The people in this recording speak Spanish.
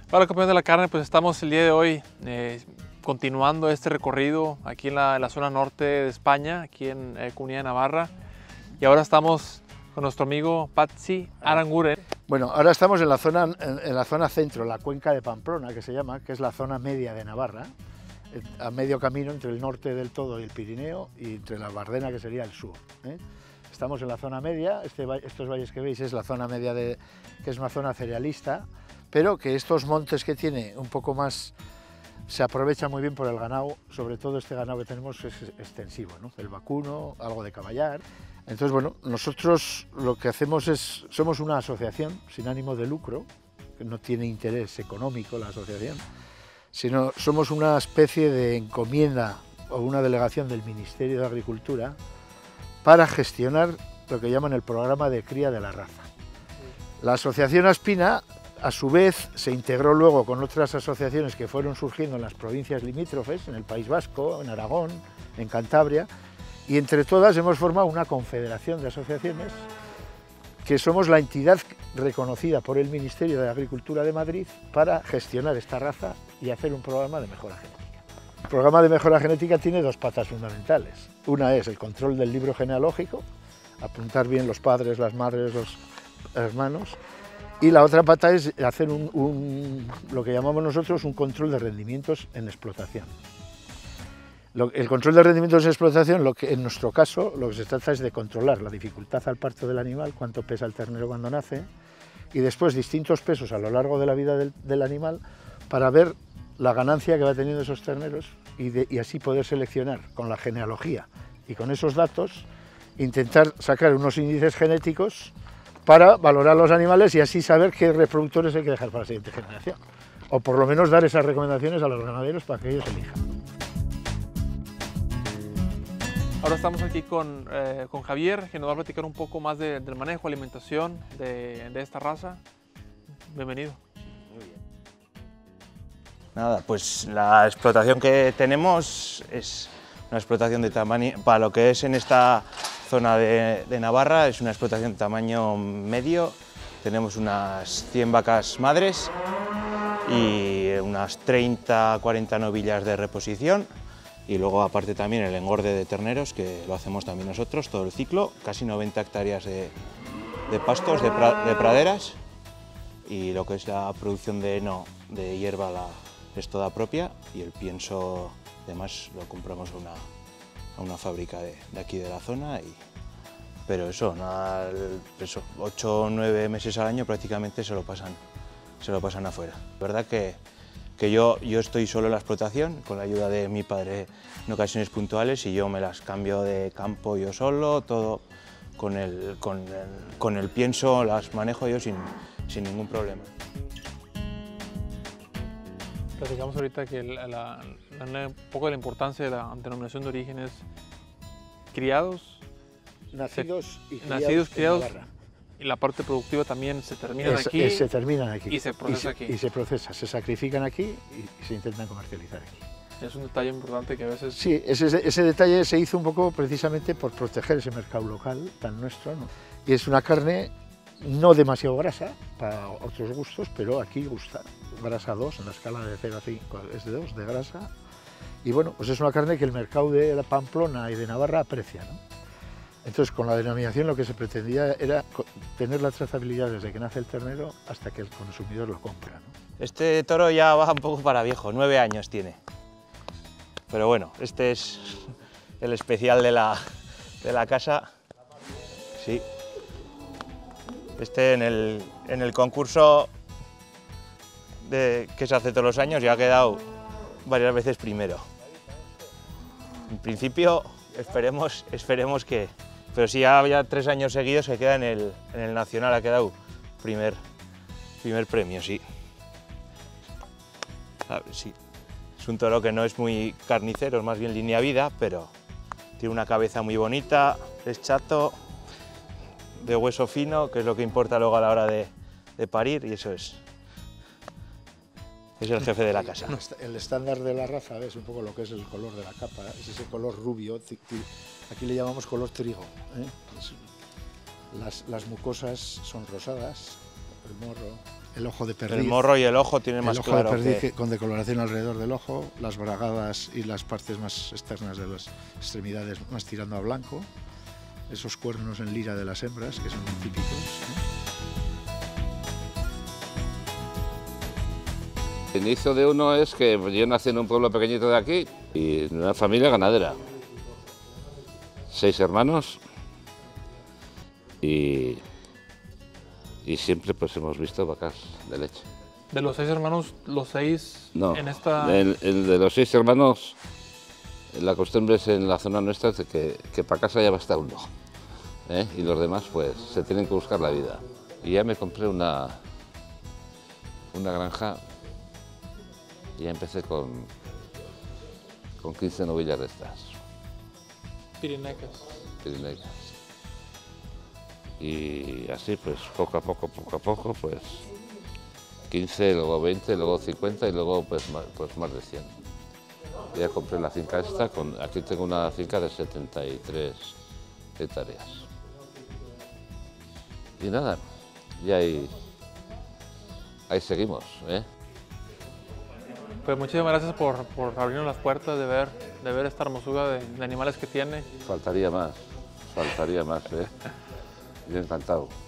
Hola campeones de la carne, pues estamos el día de hoy continuando este recorrido aquí en la zona norte de España, aquí en Comunidad de Navarra. Y ahora estamos con nuestro amigo Patxi Aranguren. Bueno, ahora estamos en la zona centro, la cuenca de Pamplona, que se llama, que es la zona media de Navarra, a medio camino entre el norte del todo y el Pirineo, y entre la Bardena, que sería el sur. Estamos en la zona media, estos valles que veis es la zona media, que es una zona cerealista, pero que estos montes que tiene un poco más se aprovecha muy bien por el ganado, sobre todo este ganado que tenemos es extensivo, ¿no? El vacuno, algo de caballar. Entonces, bueno, nosotros lo que hacemos somos una asociación sin ánimo de lucro, que no tiene interés económico la asociación, sino somos una especie de encomienda o una delegación del Ministerio de Agricultura para gestionar lo que llaman el programa de cría de la raza. La asociación Aspina, a su vez, se integró luego con otras asociaciones que fueron surgiendo en las provincias limítrofes, en el País Vasco, en Aragón, en Cantabria, y entre todas hemos formado una confederación de asociaciones que somos la entidad reconocida por el Ministerio de Agricultura de Madrid para gestionar esta raza y hacer un programa de mejora genética. El programa de mejora genética tiene dos patas fundamentales. Una es el control del libro genealógico, apuntar bien los padres, las madres, los hermanos, y la otra pata es hacer lo que llamamos nosotros un control de rendimientos en explotación. El control de rendimientos en explotación, en nuestro caso, lo que se trata es de controlar la dificultad al parto del animal, cuánto pesa el ternero cuando nace, y después distintos pesos a lo largo de la vida del animal para ver la ganancia que va teniendo esos terneros y así poder seleccionar con la genealogía y con esos datos, intentar sacar unos índices genéticos para valorar los animales y así saber qué reproductores hay que dejar para la siguiente generación. O por lo menos dar esas recomendaciones a los ganaderos para que ellos elijan. Ahora estamos aquí con Javier, que nos va a platicar un poco más del manejo, alimentación de esta raza. Bienvenido. Muy bien. Nada, pues la explotación que tenemos es una explotación de tamaño, para lo que es en esta zona de Navarra, es una explotación de tamaño medio. Tenemos unas 100 vacas madres y unas 30-40 novillas de reposición. Y luego aparte también el engorde de terneros, que lo hacemos también nosotros, todo el ciclo, casi 90 hectáreas de pastos, de praderas, y lo que es la producción de heno, de hierba, es toda propia, y el pienso además lo compramos a una fábrica de aquí de la zona, pero eso, 8 o 9 meses al año prácticamente se lo pasan afuera. La verdad que yo estoy solo en la explotación, con la ayuda de mi padre en ocasiones puntuales, y yo me las cambio de campo yo solo, todo con el pienso, las manejo yo sin ningún problema. Platicamos ahorita que un poco de la importancia de la denominación de origen es criados, Nacidos y criados. En Navarra. Y la parte productiva también se termina aquí. Se terminan aquí. Y se procesa aquí. Y se procesa, se sacrifican aquí y se intentan comercializar aquí. Es un detalle importante que a veces... Sí, ese detalle se hizo un poco precisamente por proteger ese mercado local tan nuestro, ¿no? Y es una carne no demasiado grasa para otros gustos, pero aquí gusta. Grasa 2, en la escala de 0 a 5 es de 2 de grasa. Y bueno, pues es una carne que el mercado de la Pamplona y de Navarra aprecia, ¿no? Entonces, con la denominación lo que se pretendía era tener la trazabilidad desde que nace el ternero hasta que el consumidor lo compra, ¿no? Este toro ya va un poco para viejo, 9 años tiene. Pero bueno, este es el especial de la casa. Sí. Este en el concurso que se hace todos los años ya ha quedado varias veces primero. En principio esperemos que... Pero sí, ya 3 años seguidos se queda en el nacional, ha quedado primer premio, sí. A ver, sí. Es un toro que no es muy carnicero, es más bien línea vida, pero tiene una cabeza muy bonita, es chato, de hueso fino, que es lo que importa luego a la hora de parir, y eso es el jefe de la casa. El estándar de la raza es un poco lo que es el color de la capa, es ese color rubio, aquí le llamamos color trigo, ¿eh? Las mucosas son rosadas, el morro, el ojo de perdiz. El morro y el ojo tienen más el ojo claro de perdiz que... con decoloración alrededor del ojo, las bragadas y las partes más externas de las extremidades más tirando a blanco, esos cuernos en lira de las hembras que son muy típicos, El inicio de uno es que yo nací en un pueblo pequeñito de aquí y en una familia ganadera. 6 hermanos y siempre pues hemos visto vacas de leche. De los 6 hermanos, los 6 No, en esta... el de los 6 hermanos, la costumbre es en la zona nuestra de que para casa ya basta uno, ¿eh? Y los demás pues se tienen que buscar la vida. Y ya me compré una granja y ya empecé con 15 novillas de estas. Pirinecas. Pirinecas. Y así pues poco a poco pues 15, luego 20, luego 50 y luego pues más de 100. Ya compré la finca esta, aquí tengo una finca de 73 hectáreas. Y nada, y ahí seguimos, ¿eh? Pues muchísimas gracias por abrirnos las puertas de ver esta hermosura de animales que tiene. Faltaría más, ¿eh? Yo encantado.